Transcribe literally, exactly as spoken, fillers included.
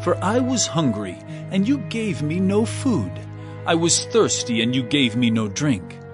For I was hungry, and you gave me no food. I was thirsty, and you gave me no drink.